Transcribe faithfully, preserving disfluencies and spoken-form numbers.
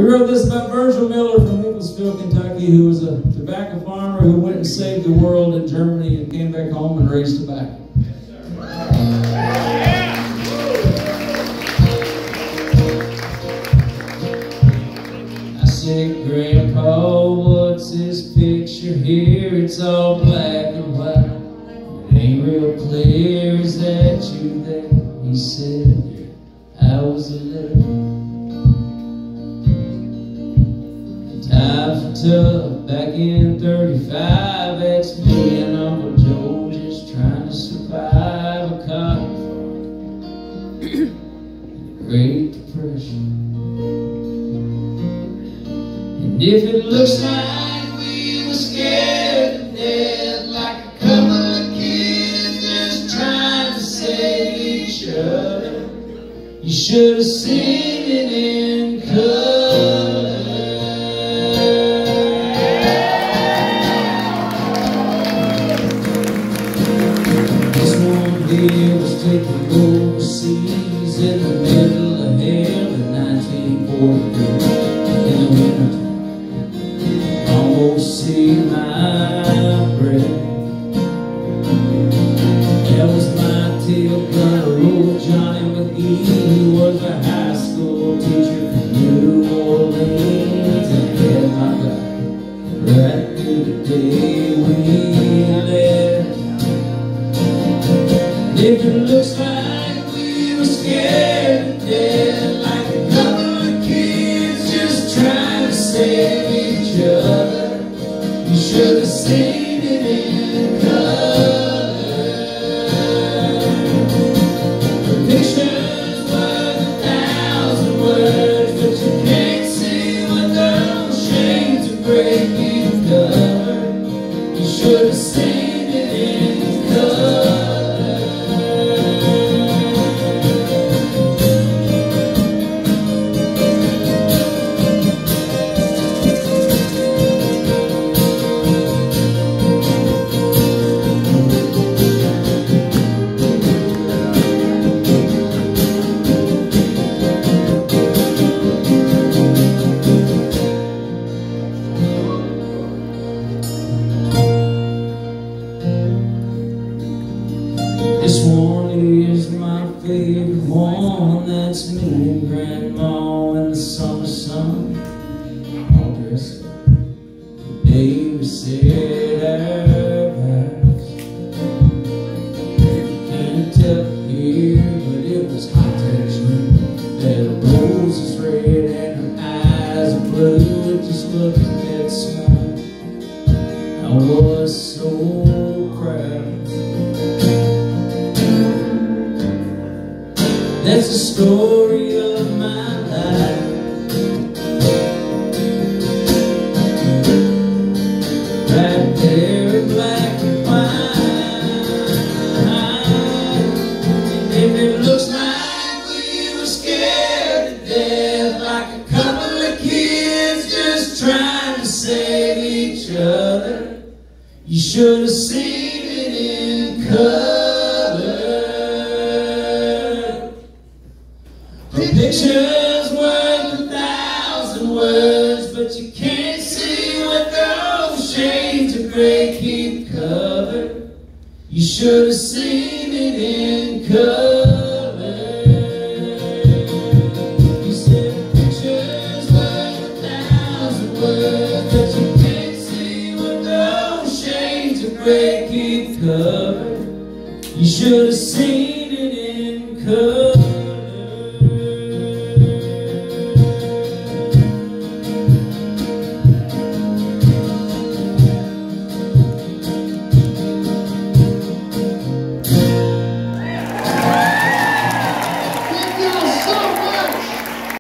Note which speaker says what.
Speaker 1: wrote this about Virgil Miller from Nicholasville, Kentucky, who was a tobacco farmer who went and saved the world in Germany and came back home and raised tobacco. I said, Grandpa, what's this picture here? It's all black and white. It ain't real clear. Is that you there? He said, I was a little. Times were tough back in thirty-five. That's me and Uncle Joe just trying to survive a cotton farm and the Great Depression. And if it looks like we were scared to death, like a couple of kids just trying to save each other, you should have seen it in color. He was taken overseas in the middle of hell in nineteen forty-three. In the wintertime, almost see my breath. That was my tail gunner, old Johnny McGee, who was a high school teacher from New Orleans, and had my back right through the day we left. If it looks like we were scared to death, like a couple of kids just trying to save each other, you should have seen it in color. The picture's worth a thousand words, but you can't see what those shades of gray keep covered. You should have seen it in color. This one is my favorite one. That's me and Grandma in the summer sun, all dressed up the day we said our vows. Can't tell here, but it was hot texture. That rose is red and her eyes are blue. Just look at that smile, I was so proud. That's the story of my life. Right there in black and white. And if it looks like we were scared to death, like a couple of kids just trying to save each other, you should have seen it in color. The picture's worth a thousand words, but you can't see what those shades of gray keep covered. You should have seen it in color. You said the picture's worth a thousand words, but you can't see what those shades of gray keep covered. You should have seen it in color.